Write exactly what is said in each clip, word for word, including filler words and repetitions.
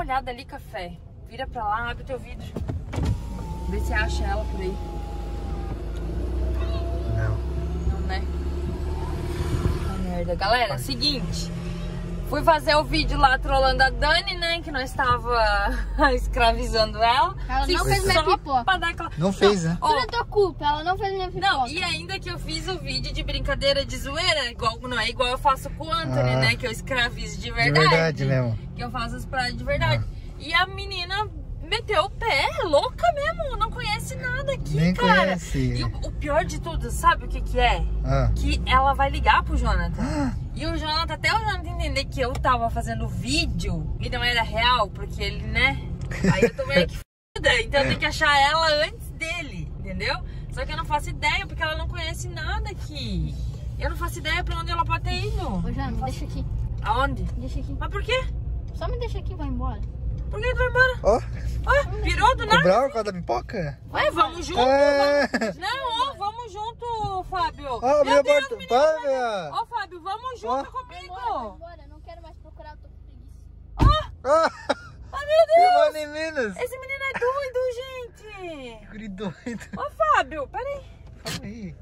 uma olhada ali, café. Vira pra lá, abre o teu vidro. Vê se acha ela por aí. Não. Não, né? Tá merda. Galera, seguinte. Fui fazer o vídeo lá trollando a Dani, né? Que nós tava escravizando ela. Ela Sim, não fez minha pipoca. Pra dar aquela... Não fez, né? Ó, Tudo é tua culpa, ela não fez minha pipoca. não, e ainda que eu fiz o vídeo de brincadeira de zoeira, igual, não é igual eu faço com o Anthony, Ah. né? Que eu escravizo de De verdade. verdade mesmo. Que eu faço as paradas de verdade. E a menina meteu o pé, louca mesmo, não conhece nada aqui, Nem cara. conhece. E o, o pior de tudo, sabe o que que é? Ah. Que ela vai ligar pro Jonathan. E o Jonathan, até o Jonathan entender que eu tava fazendo vídeo e não era real, porque ele, né? Aí eu tô meio que f***da, então eu tenho que achar ela antes dele, entendeu? Só que eu não faço ideia, porque ela não conhece nada aqui. Eu não faço ideia pra onde ela pode ter ido. Ô, Jana, me deixa aqui. Aonde? Deixa aqui. Mas por quê? Só me deixa aqui e vai embora. Por que tu vai embora? Ó, Ué, pirou do o nada? Brau por causa da pipoca? Ué, vamos junto. É. Vamos... Não, ó, vamos junto, Fábio. Ó, abriu Meu a Deus, porta. menina, Para, vai- minha. Ó, Fábio, vamos junto Ó. Vai comigo. embora, vai embora. Eu não quero mais procurar, eu tô com preguiça. Ah, Ai, meu Deus. que em Minas. Esse menino é doido, gente. Guri doido. Ô, Fábio, peraí. Calma aí.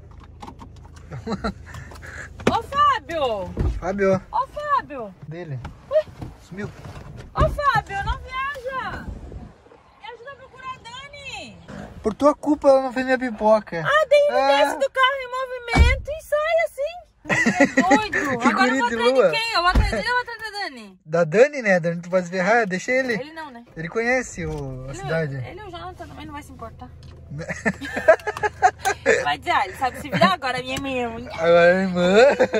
Ô, Fábio. Fábio, Ô, Fábio. dele. Sumiu. Ô, Fábio, não viaja. Me ajuda a procurar a Dani. Por tua culpa ela não fez minha pipoca. Ah, daí ele Ah. desce do carro em movimento e sai assim. Ele é doido. Que Agora eu vou guri de atrás lua. de quem? Eu vou atrás dele ou vou atrás da Dani? Da Dani, né? Dani, tu pode se ferrar, deixa ele. Ele não, né? Ele conhece o, a Ele, cidade. ele e o Jonathan também não vai se importar. Vai dizer, ah, ele sabe se virar agora, minha minha. Agora, irmã.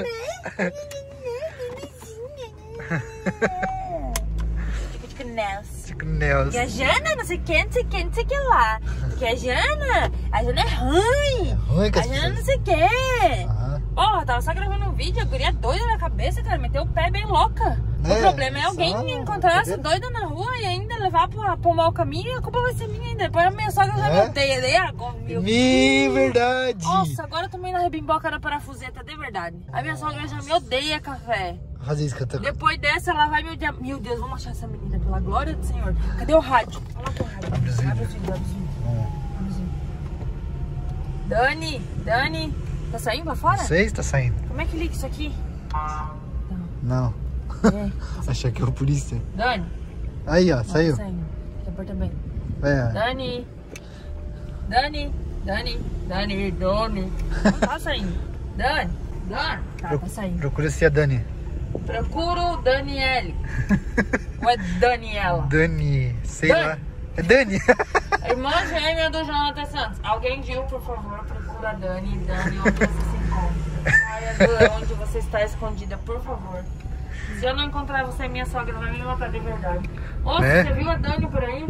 Tipo de Nelson. Chico E Nelson. a Jana, não sei quem, não sei quem, não sei que lá. Porque a Jana, a Jana é ruim. Ruim com A as Jana não pessoas. sei o quê. Aham. Porra, tava só gravando um vídeo, a guria é doida na cabeça, cara. Meteu o pé bem louca. É, O problema é alguém só encontrar essa bobeira. doida na rua e ainda levar pra, pra um mau caminho e a culpa vai ser minha ainda. Depois a minha sogra já É? me odeia. Daí agora, meu Me verdade. Nossa, agora eu tomei na rebimboca da parafuseta, de verdade. A minha sogra já me odeia, café. Fazer isso que eu tô... Depois dessa, ela vai me odiar. Meu Deus, vamos achar essa menina, pela glória do Senhor. Cadê o rádio? Fala com o rádio. Abre os vidros. Abre os vidros, abre os vidros. Não. Abre os vidros. Dani, Dani, tá saindo pra fora? Sei se tá saindo. Como é que liga isso aqui? Não. É. Achei que é o polícia. Dani. Aí, ó, Ó, saiu. Tá saindo. Tá porta bem. É. Dani. Dani. Dani. Dani. Dani. Não tá saindo. Dani. Dani. Tá, Pro- tá saindo. Procura se a Dani. Procuro Daniele. Ou é Daniela? Dani, sei Dani. lá. É Dani. Irmã gêmea do Jonathan Santos. Alguém viu, por favor, procura a Dani. Dani, onde você se encontra. Saia de onde você está escondida, por favor. Se eu não encontrar você, minha sogra vai me matar de verdade. Ô, Né? você viu a Dani por aí?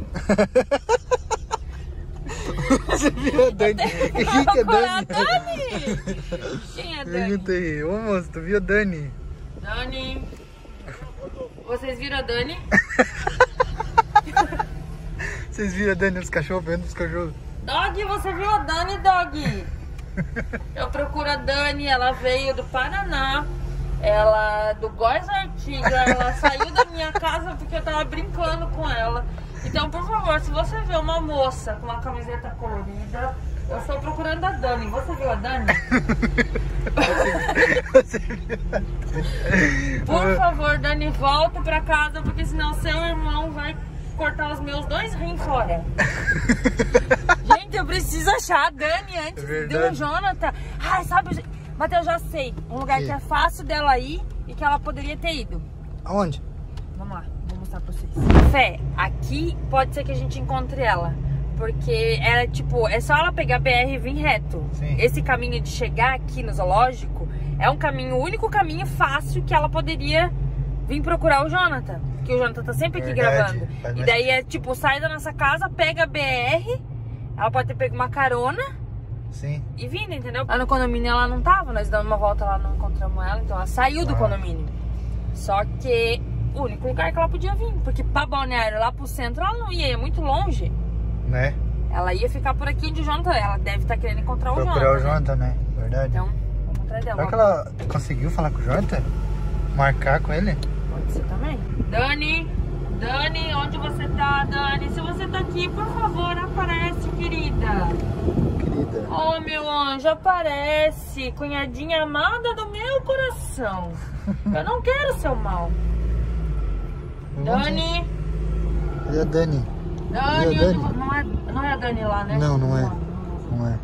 Você viu a Dani? Quem que é Procurar a Dani? Dani? Quem é Dani? Perguntei. Ô moço, tu viu a Dani? Dani. Vocês viram a Dani? Vocês viram a Dani nos cachorros? Vendo os cachorros? Dog, você viu a Dani, Dog? Eu procuro a Dani, ela veio do Paraná. Ela, do Góis Artiga, ela saiu da minha casa porque eu tava brincando com ela. Então, por favor, se você vê uma moça com uma camiseta colorida, eu estou procurando a Dani. Você viu a Dani? Você viu a Dani? Por favor, Dani, volta pra casa, porque senão seu irmão vai cortar os meus dois rins fora. Gente, eu preciso achar a Dani antes É do verdade. Jonathan. Ai, sabe, Matheus, já sei. Um lugar Que? que é fácil dela ir e que ela poderia ter ido. Aonde? Vamos lá, vou mostrar pra vocês. Fé, aqui pode ser que a gente encontre ela. Porque é tipo, é só ela pegar a B R e vir reto. Sim. Esse caminho de chegar aqui no zoológico é um caminho, o único caminho fácil que ela poderia vir procurar o Jonathan. Porque o Jonathan tá sempre aqui Verdade. gravando. Faz E mais daí é tipo, sai da nossa casa, pega a B R, ela pode ter pego uma carona Sim. e vindo, entendeu? Lá no condomínio ela não tava, nós damos uma volta lá, não encontramos ela, então ela saiu do Ah. condomínio. Só que o único lugar que ela podia vir, porque pra Balneário, lá pro centro, ela não ia, é muito longe. Né? Ela ia ficar por aqui onde o Jonathan, ela deve estar querendo encontrar o Procurar Jonathan. o Jonathan, né? Verdade. Então, vamos atrás dela. Será que ela conseguiu falar com o Jonathan? Marcar com ele? Pode ser também. Dani, Dani, onde onde você tá, Dani. Se você tá aqui, por favor, aparece, querida. Querida. Oh, meu anjo, aparece. Cunhadinha amada do meu coração. Eu não quero seu mal. Dani. Cadê a Dani? Dani, E a Dani? onde- não, é, não é a Dani lá, né? Não, não é. Não é.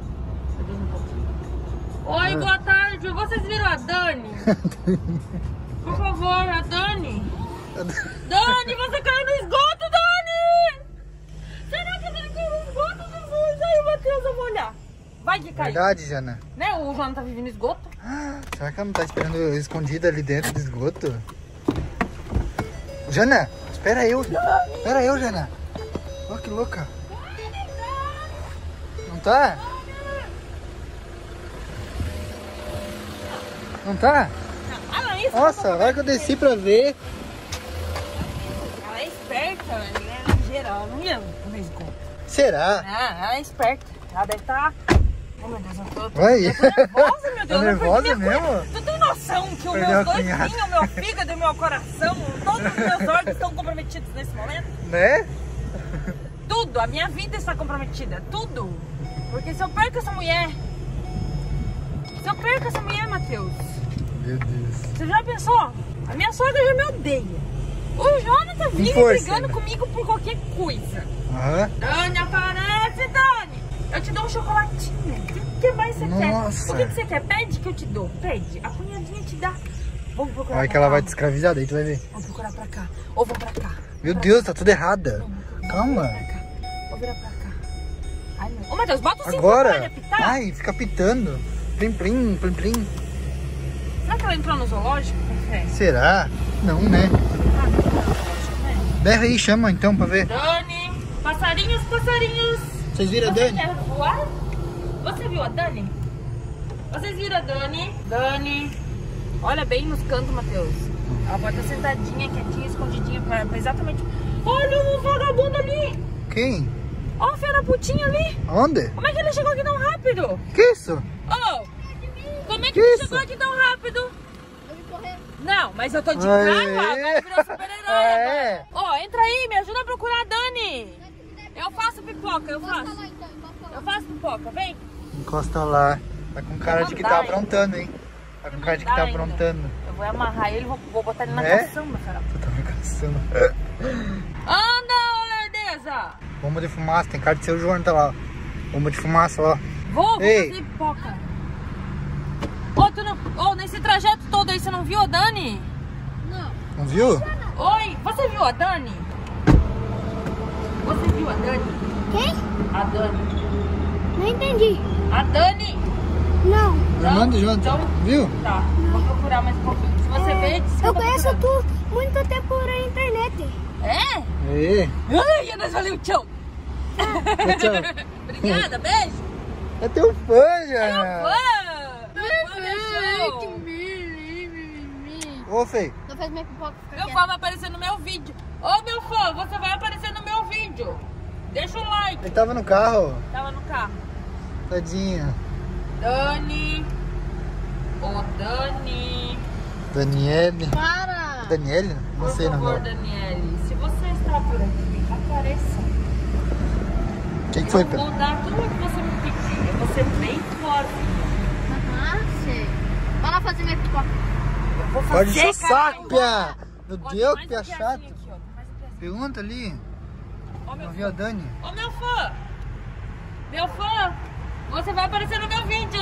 Oi, Ah. boa tarde. Vocês viram a Dani? Por favor, a Dani. Dani, você caiu no esgoto, Dani! Será que a Dani caiu no esgoto, Jesus? Aí, Matheus, eu vou olhar. Vai que caiu. Verdade, Jana. Né? O João tá vivendo no esgoto. Será que ela não tá esperando eu escondida ali dentro do esgoto? Jana, espera eu. Espera eu, Jana. Olha que louca. Não tá? Não tá? Ela é isso. Nossa, agora que eu desci pra ver. Ela é esperta, ela é ligeira. Ela não ia no esgoto. Será? Ah, ela é esperta. Ela deve estar... Oh, meu Deus, eu tô, tô, Oi? eu tô nervosa, meu Deus. Tá eu nervosa perdi minha mesmo? cunha- Tu tem noção que os Perdeu meus a dois cunhada. rins, o meu fígado e o meu coração, todos os meus órgãos estão comprometidos nesse momento? Né? Tudo, a minha vida está comprometida, tudo. Porque se eu perco essa mulher, se eu perco essa mulher, Matheus, Meu Deus. você já pensou? A minha sogra já me odeia. O Jonathan vive força, brigando né? comigo por qualquer coisa. Aham. Dani, aparece, Dani. Eu te dou um chocolatinho. O que mais você Nossa. quer? O que que você quer? Pede que eu te dou. Pede. A cunhadinha te dá. Vamos procurar Olha pra que ela cá. vai te escravizar, daí tu vai ver. Vamos procurar pra cá. Ou vou pra cá. Meu Deus, tá tudo errada. Vou Calma. pra cá. Vou virar pra cá. Ai, meu. Ô, Matheus, bota o cinto Agora. pra apitar. Ai, fica pitando. Plim, plim, plim, plim. Será que ela entrou no zoológico? Café? Será? Não, né? Ah, não entrou no zoológico, né? Berra aí, chama então pra ver. Dani, passarinhos, passarinhos. Vocês viram a Você Dani? quer voar? Você viu a Dani? Vocês viram a Dani? Dani. Olha bem nos cantos, Matheus. Ela pode estar sentadinha, quietinha, escondidinha pra, pra exatamente... Olha o vagabundo ali! Quem? Olha a fera putinha ali! Onde? Como é que ele chegou aqui tão rápido? Que isso? Oh! Como é que, Que ele isso? chegou aqui tão rápido? Eu vim correr. Não, mas eu tô de Aê. carro, agora virou super-herói É. agora. Ó, entra aí, me ajuda a procurar a Dani. Eu faço pipoca, eu Encosta faço. lá então, encosta lá. Eu faço pipoca, vem. Encosta lá. Tá com cara de que tá Mandar, hein? aprontando, hein? Tá com cara de que tá Mandar ainda. aprontando. Eu vou amarrar ele, vou, vou botar ele na É? caçamba, cara. Tu tá me caçando. Anda, ô lerdeza! Bomba de fumaça, tem cara de ser o João, tá lá. Bomba de fumaça, ó. Vou, vou Ei. fazer pipoca. Ô, tu não... Ô, nesse trajeto todo aí, você não viu a Dani? Não. Não viu? Oi, você viu a Dani? Você viu a Dani? Quem? A Dani. Não entendi. A Dani! Não. Irmã do João, Então- viu? Tá, vou procurar mais um pouquinho. Se você vê, diz que Eu tô conheço procurando. tu muito tempo por internet. É? Aê. Ai, Ana, valeu, tchau. Tchau. Obrigada, beijo. É teu fã, Meu Jana. fã. Meu fã, meu show. Ô, Fei. Não faz minha pipoca ficar Meu quieta. fã vai aparecer no meu vídeo. Ô, meu fã, você vai aparecer no meu vídeo. Deixa o like. Ele tava no carro. Tava no carro. Tadinha. Dani. Ô, Dani. Daniele. Para. Daniele? Não Por sei o nome favor, dela. Daniele, se você está por aqui, apareça. O que que foi, Eu Pedro? vou dar tudo o que você me pedir. Eu vou ser bem forte. Aham, sei. Vai lá fazer minha pipoca. Eu vou Pode fazer, ser saco, caralho. Pia. Meu Ó, tem Deus, mais Pia um piazinho chato. aqui, ó, tem mais um piazinho. Pergunta ali. Ó, meu Não viu a fã. Dani? Ô, meu fã. Meu fã. Você vai aparecer no meu vídeo.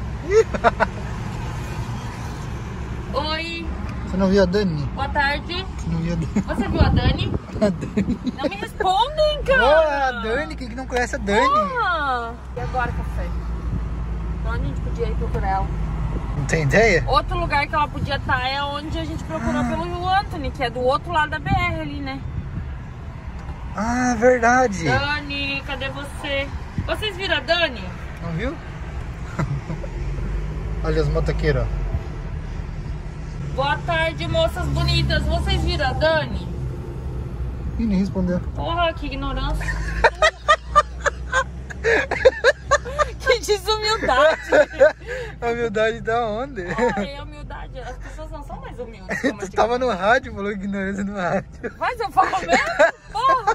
Oi. Você não viu a Dani? Boa tarde. Você não viu a Dani? Você viu a Dani? A Dani. Não me respondem, Oh, cara. a Dani, quem que não conhece a Dani? Ah. E agora, café? Onde a gente podia ir procurar ela? Não tem ideia? Outro lugar que ela podia estar é onde a gente procurou pelo Anthony, que é do outro lado da B R ali, né? Ah, verdade. Dani, cadê você? Vocês viram a Dani? Não viu? Olha os motoqueiros, ó. Boa tarde, moças bonitas. Vocês viram a Dani? Ih, nem respondeu. Porra, que ignorância. Que desumildade. A humildade da onde? Ai, a humildade. As pessoas não são mais humildes. como Tu antigamente. tava no rádio, falou ignorância no rádio. Mas eu falo mesmo? Porra.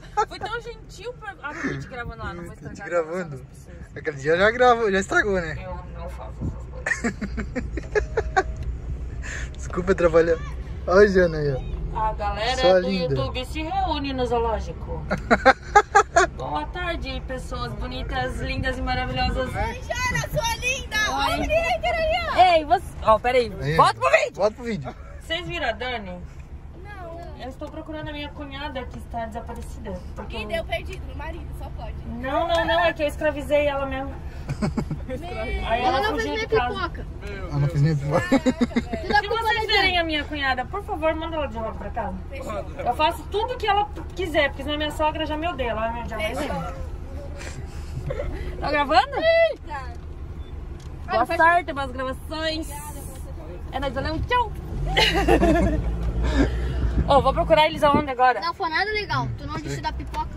gravando. Aquele dia já gravou, já estragou, né? Eu não faço essas coisas. Desculpa trabalhar. Olha a Jana aí, ó. A galera Só do linda. YouTube se reúne no zoológico. Boa tarde, pessoas bonitas, lindas e maravilhosas. Oi, Jana, sua linda! Oi. Olha o hater aí, ó! Ei, você... Ó, peraí. Aí. Volta pro vídeo. Volta pro vídeo. Vocês viram a Dani? Não. Eu estou procurando a minha cunhada que está desaparecida. Porque Quem eu- deu perdido? No marido, só pode. Não, não, não. É que eu escravizei ela mesmo. Aí ela, Ela não fez fugiu minha de casa. pipoca. Eu não fiz nem pipoca. Se vocês verem a minha cunhada, por favor, manda ela de volta pra casa. Eu faço tudo que ela quiser, porque senão minha sogra já me odeia. Ela me odeia mais. Tá gravando? Boa sorte, boas gravações. É nóis, valeu, tchau. Ô, vou procurar eles aonde agora? Não foi nada legal. Tu não disse da pipoca?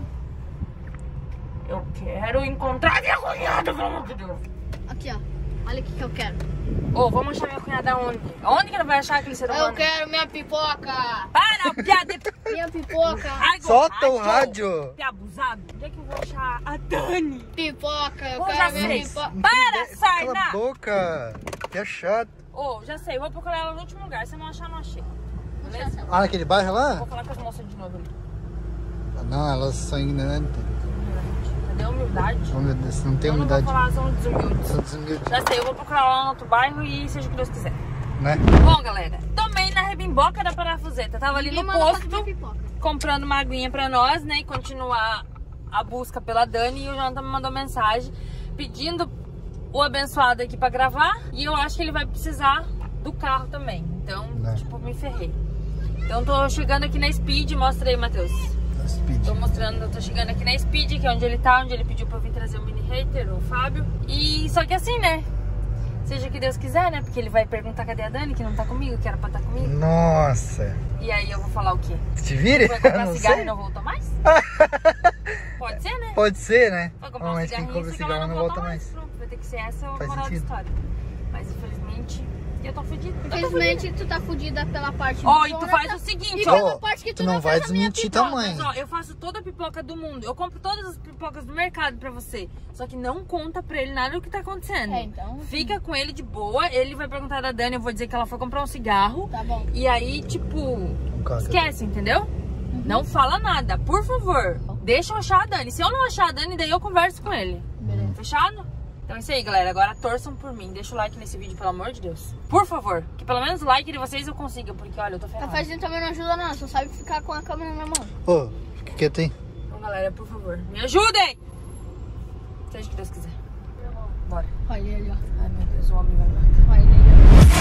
Eu quero encontrar minha cunhada, pelo amor de Deus. Aqui, ó. Olha o que que eu quero. Ô, vamos achar minha cunhada aonde? Aonde que ela vai achar aquele ser humano? Eu quero minha pipoca! Para, piada! Minha pipoca! Ai, Solta o rádio. Que abusado. Onde é que eu vou achar a Dani? Pipoca! Eu Ô, já quero minha sei. pipoca! Para, Cala a sarna! boca. Que é chato. Ô, já sei. Vou procurar ela no último lugar. Se não achar, não achei. Beleza? Ah, naquele bairro Vou lá? falar com as moças de novo ali. Não, elas são ignorantes. Cadê a humildade? Oh, meu Deus, não tem Eu não umidade. vou falar, são desumildes. São desumildes, Já sei, eu vou procurar lá no outro bairro e seja o que Deus quiser. né? Bom, galera, tomei na rebimboca da parafuseta. Tava ali Ninguém no mandou fazer posto, minha pipoca. comprando uma aguinha pra nós, né? E continuar a busca pela Dani. E o Jonathan me mandou mensagem pedindo o abençoado aqui pra gravar. E eu acho que ele vai precisar do carro também. Então, Né. tipo, me ferrei. Então tô chegando aqui na Speed. Mostra aí, Matheus. Speed. Tô mostrando, eu tô chegando aqui na Speed, que é onde ele tá, onde ele pediu pra eu vir trazer o mini hater, o Fábio. E só que assim, né? Seja o que Deus quiser, né? Porque ele vai perguntar cadê a Dani, que não tá comigo, que era pra estar comigo. Nossa. E aí eu vou falar o quê? Te vire? Vai comprar Não cigarro sei. e não voltou mais? Pode ser, né? Pode ser, né? Vai comprar um Mas quem cigarrinho compra e fica lá cigarro não não volta mais. Pronto, vai ter que ser essa a Faz moral da sentido. história. Mas infelizmente, eu tô fedida. eu tô Infelizmente, tu tá fudida pela parte fedida. Ó, do e tu Jonathan faz o seguinte, e ó. pela Ó, parte que tu não vai faz a minha desmentir pipoca. tamanho. Mas, ó, eu faço toda a pipoca do mundo. Eu compro todas as pipocas do mercado pra você. Só que não conta pra ele nada do que tá acontecendo. É, então, Fica com ele de boa. Ele vai perguntar da Dani, eu vou dizer que ela foi comprar um cigarro. Tá bom. E aí, tipo, Cara, esquece, entendeu? Uhum. Não fala nada, por favor. Deixa eu achar a Dani. Se eu não achar a Dani, daí eu converso com ele. Beleza. Fechado? Então é isso aí, galera. Agora torçam por mim. Deixa o like nesse vídeo, pelo amor de Deus. Por favor. Que pelo menos o like de vocês eu consiga. Porque, olha, eu tô Tá ferrada. fazendo também não ajuda não, só sabe ficar com a câmera na mão. Ô, fica quieto aí. Então, galera, por favor, me ajudem! Seja o que Deus quiser. Bora. Olha ele, ó. Ai, meu Deus, o homem vai me matar. Olha ele, ó.